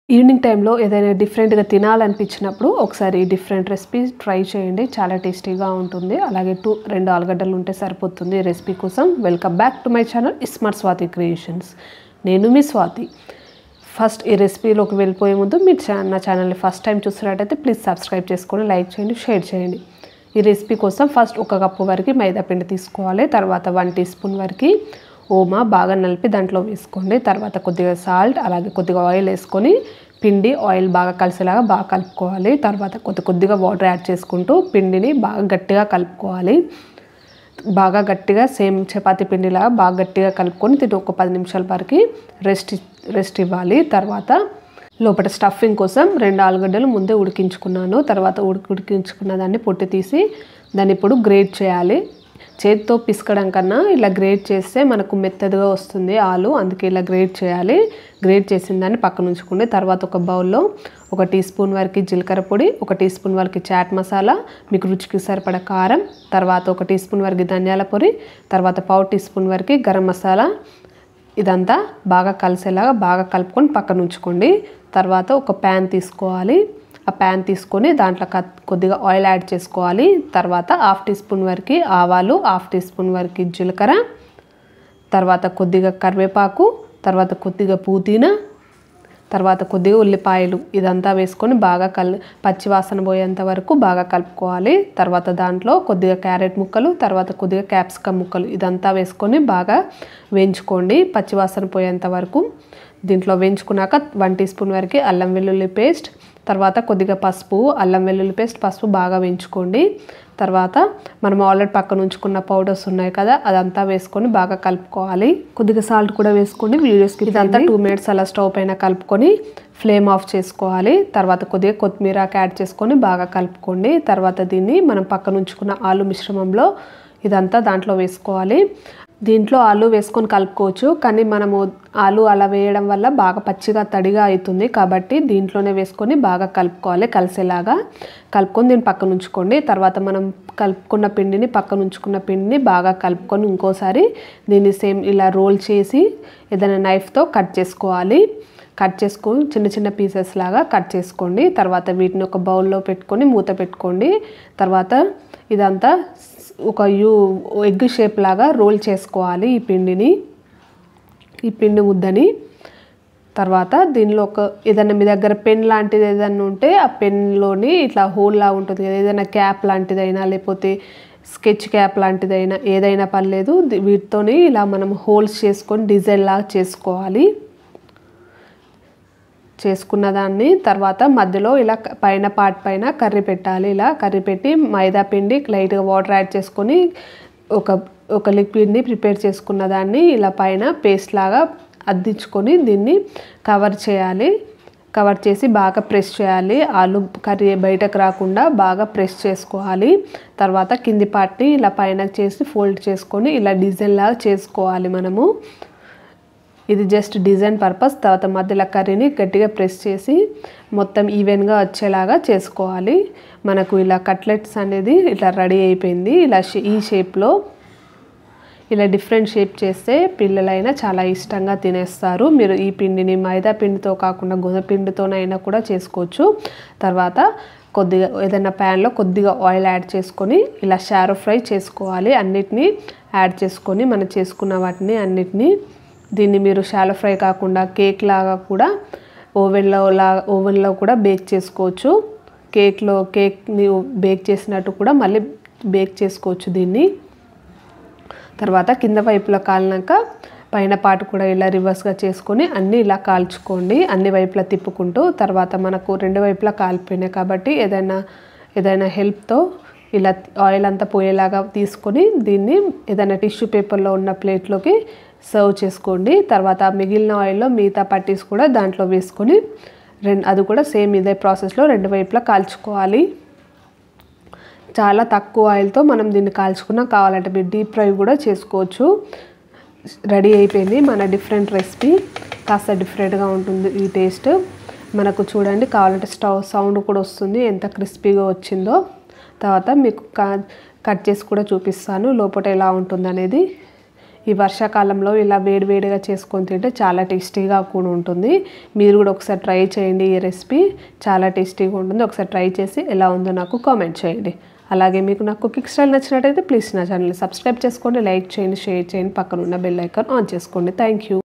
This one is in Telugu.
ఈవినింగ్ టైంలో ఏదైనా డిఫరెంట్గా తినాలనిపించినప్పుడు ఒకసారి డిఫరెంట్ రెసిపీ ట్రై చేయండి. చాలా టేస్టీగా ఉంటుంది. అలాగే 2 ఆలుగడ్డలు ఉంటే సరిపోతుంది ఈ రెసిపీ కోసం. Welcome back to my channel smart Swathi creations. నేను మీ స్వాతి. ఫస్ట్ ఈ రెసిపీలోకి వెళ్ళిపోయే ముందు మీరు నా ఛానల్ని ఫస్ట్ టైం చూస్తున్నట్టయితే ప్లీజ్ సబ్స్క్రైబ్ చేసుకొని లైక్ చేయండి, షేర్ చేయండి. ఈ రెసిపీ కోసం ఫస్ట్ 1 కప్పు వరకు మైదా పిండి తీసుకోవాలి. తర్వాత 1 టీ స్పూన్ వరకు ఓమా బాగా నలిపి దాంట్లో వేసుకోండి. తర్వాత కొద్దిగా సాల్ట్ అలాగే కొద్దిగా ఆయిల్ వేసుకొని పిండి ఆయిల్ బాగా కలిసేలాగా బాగా కలుపుకోవాలి. తర్వాత కొద్దిగా వాటర్ యాడ్ చేసుకుంటూ పిండిని బాగా గట్టిగా కలుపుకోవాలి. బాగా గట్టిగా సేమ్ చపాతీ పిండిలాగా బాగా గట్టిగా కలుపుకొని తిని ఒక 10 నిమిషాల వరకు రెస్ట్ ఇవ్వాలి. తర్వాత లోపల స్టఫింగ్ కోసం 2 ఆలుగడ్డలు ముందే ఉడికించుకున్నాను. తర్వాత ఉడికించుకున్న దాన్ని పొట్టు తీసి దాన్ని ఇప్పుడు గ్రేట్ చేయాలి. చేతితో పిసకడం కన్నా ఇలా గ్రేట్ చేస్తే మనకు మెత్తగా వస్తుంది ఆలు, అందుకే ఇలా గ్రేట్ చేయాలి. గ్రేట్ చేసిన దాన్ని పక్కన ఉంచుకోండి. తర్వాత ఒక బౌల్లో 1 టీ స్పూన్ వరకు జీలకర్ర పొడి, 1 టీ స్పూన్ వరకు చాట్ మసాలా, మీకు రుచికి సరిపడా కారం, తర్వాత 1 టీ స్పూన్ వరకు ధనియాల పొడి, తర్వాత 1/4 టీ స్పూన్ వరకు గరం మసాలా, ఇదంతా బాగా కలిసేలాగా బాగా కలుపుకొని పక్కన ఉంచుకోండి. తర్వాత ఒక ప్యాన్ తీసుకోవాలి. ఆ ప్యాన్ తీసుకొని దాంట్లో కొద్దిగా ఆయిల్ యాడ్ చేసుకోవాలి. తర్వాత 1/2 టీ స్పూన్ వరకు ఆవాలు, 1/2 టీ స్పూన్ వరకు జీలకర్ర, తర్వాత కొద్దిగా కరివేపాకు, తర్వాత కొద్దిగా పుదీనా, తర్వాత కొద్దిగా ఉల్లిపాయలు, ఇదంతా వేసుకొని బాగా పచ్చివాసన పోయేంత వరకు బాగా కలుపుకోవాలి. తర్వాత దాంట్లో కొద్దిగా క్యారెట్ ముక్కలు, తర్వాత కొద్దిగా క్యాప్సికమ్ ముక్కలు, ఇదంతా వేసుకొని బాగా వేయించుకోండి పచ్చివాసన పోయేంత వరకు. దీంట్లో వేయించుకున్నాక 1 టీ స్పూన్ వరకు అల్లం వెల్లుల్లి పేస్ట్, తర్వాత కొద్దిగా పసుపు, అల్లం వెల్లుల్లి పేస్ట్, పసుపు బాగా వేయించుకోండి. తర్వాత మనం ఆల్రెడీ పక్కన ఉంచుకున్న పౌడర్స్ ఉన్నాయి కదా, అదంతా వేసుకొని బాగా కలుపుకోవాలి. కొద్దిగా సాల్ట్ కూడా వేసుకొని వీడియోస్కి ఇదంతా 2 మినిట్స్ అలా స్టవ్ పైన కలుపుకొని ఫ్లేమ్ ఆఫ్ చేసుకోవాలి. తర్వాత కొద్దిగా కొత్తిమీర యాడ్ చేసుకొని బాగా కలుపుకోండి. తర్వాత దీన్ని మనం పక్కన ఉంచుకున్న ఆలు మిశ్రమంలో ఇదంతా దాంట్లో వేసుకోవాలి. దీంట్లో ఆలు వేసుకొని కలుపుకోవచ్చు, కానీ మనము ఆలు అలా వేయడం వల్ల బాగా పచ్చిగా తడిగా అవుతుంది. కాబట్టి దీంట్లోనే వేసుకొని బాగా కలుపుకోవాలి. కలిసేలాగా కలుపుకొని దీన్ని పక్కన ఉంచుకోండి. తర్వాత మనం కలుపుకున్న పిండిని పక్కన ఉంచుకున్న పిండిని బాగా కలుపుకొని ఇంకోసారి దీన్ని సేమ్ ఇలా రోల్ చేసి ఏదైనా నైఫ్తో కట్ చేసుకోవాలి. కట్ చేసుకొని చిన్న చిన్న పీసెస్ లాగా కట్ చేసుకోండి. తర్వాత వీటిని ఒక బౌల్లో పెట్టుకొని మూత పెట్టుకోండి. తర్వాత ఇదంతా ఒక ఎగ్ షేప్ లాగా రోల్ చేసుకోవాలి ఈ పిండి ముద్దని. తర్వాత దీనిలో ఏదైనా మీ దగ్గర పెన్ లాంటిది ఏదైనా ఉంటే ఆ పెన్లోని ఇట్లా హోల్ లా ఉంటుంది కదా, ఏదైనా క్యాప్ లాంటిదైనా లేకపోతే స్కెచ్ క్యాప్ లాంటిదైనా ఏదైనా పర్లేదు, వీటితోని ఇలా మనం హోల్స్ చేసుకొని డిజైన్ లాగా చేసుకోవాలి. చేసుకున్న దాన్ని తర్వాత మధ్యలో ఇలా పైన పార్ట్ పైన కర్రీ పెట్టాలి. ఇలా కర్రీ పెట్టి మైదా పిండి లైట్గా వాటర్ యాడ్ చేసుకొని ఒక లిక్విడ్ని ప్రిపేర్ చేసుకున్న దాన్ని ఇలా పైన పేస్ట్ లాగా అద్దించుకొని దీన్ని కవర్ చేయాలి. కవర్ చేసి బాగా ప్రెస్ చేయాలి. ఆలు కర్రీ బయటకు రాకుండా బాగా ప్రెస్ చేసుకోవాలి. తర్వాత కింది పార్ట్ని ఇలా పైన చేసి ఫోల్డ్ చేసుకొని ఇలా డిజైన్ లాగా చేసుకోవాలి మనము. ఇది జస్ట్ డిజైన్ పర్పస్. తర్వాత మధ్యలో కర్రీని గట్టిగా ప్రెస్ చేసి మొత్తం ఈవెన్గా వచ్చేలాగా చేసుకోవాలి. మనకు ఇలా కట్లెట్స్ అనేది ఇట్లా రెడీ అయిపోయింది. ఇలా ఈ షేప్లో ఇలా డిఫరెంట్ షేప్ చేస్తే పిల్లలైనా చాలా ఇష్టంగా తినేస్తారు. మీరు ఈ పిండిని మైదా పిండితో కాకుండా గోధుమ పిండితోనైనా కూడా చేసుకోవచ్చు. తర్వాత కొద్దిగా ఏదైనా ప్యాన్లో కొద్దిగా ఆయిల్ యాడ్ చేసుకొని ఇలా షారో ఫ్రై చేసుకోవాలి. అన్నిటినీ యాడ్ చేసుకొని మనం చేసుకున్న వాటిని అన్నిటినీ దీన్ని మీరు షాలో ఫ్రై కాకుండా కేక్ లాగా కూడా ఓవెన్లో కూడా బేక్ చేసుకోవచ్చు. కేక్ని బేక్ చేసినట్టు కూడా మళ్ళీ బేక్ చేసుకోవచ్చు దీన్ని. తర్వాత కింద వైపులా కాలినాక పైన పాటు కూడా ఇలా రివర్స్గా చేసుకొని అన్నీ ఇలా కాల్చుకోండి, అన్ని వైపులా తిప్పుకుంటూ. తర్వాత మనకు 2 వైపులా కాలిపోయినాయి కాబట్టి ఏదైనా హెల్ప్తో ఇలా ఆయిల్ అంతా పోయేలాగా తీసుకొని దీన్ని ఏదైనా టిష్యూ పేపర్లో ఉన్న ప్లేట్లోకి సర్వ్ చేసుకోండి. తర్వాత మిగిలిన ఆయిల్లో మిగతా పట్టీస్ కూడా దాంట్లో వేసుకొని అది కూడా సేమ్ ఇదే ప్రాసెస్లో 2 వైపులా కాల్చుకోవాలి. చాలా తక్కువ ఆయిల్తో మనం దీన్ని కాల్చుకున్నా, కావాలంటే మీరు డీప్ ఫ్రై కూడా చేసుకోవచ్చు. రెడీ అయిపోయింది మన డిఫరెంట్ రెసిపీ. కాస్త డిఫరెంట్గా ఉంటుంది ఈ టేస్ట్. మనకు చూడండి, కావాలంటే సౌండ్ కూడా వస్తుంది ఎంత క్రిస్పీగా వచ్చిందో. తర్వాత మీకు కట్ చేసి కూడా చూపిస్తాను లోపల ఎలా ఉంటుంది అనేది. ఈ వర్షాకాలంలో ఇలా వేడివేడిగా చేసుకొని తింటే చాలా టేస్టీగా కూడా ఉంటుంది. మీరు కూడా ఒకసారి ట్రై చేయండి. ఈ రెసిపీ చాలా టేస్టీగా ఉంటుంది. ఒకసారి ట్రై చేసి ఎలా ఉందో నాకు కామెంట్ చేయండి. అలాగే మీకు నా కుకింగ్ స్టైల్ నచ్చినట్టయితే ప్లీజ్ నా ఛానల్ని సబ్స్క్రైబ్ చేసుకోండి, లైక్ చేయండి, షేర్ చేయండి, పక్కన ఉన్న బెల్ ఐకాన్ ఆన్ చేసుకోండి. Thank you.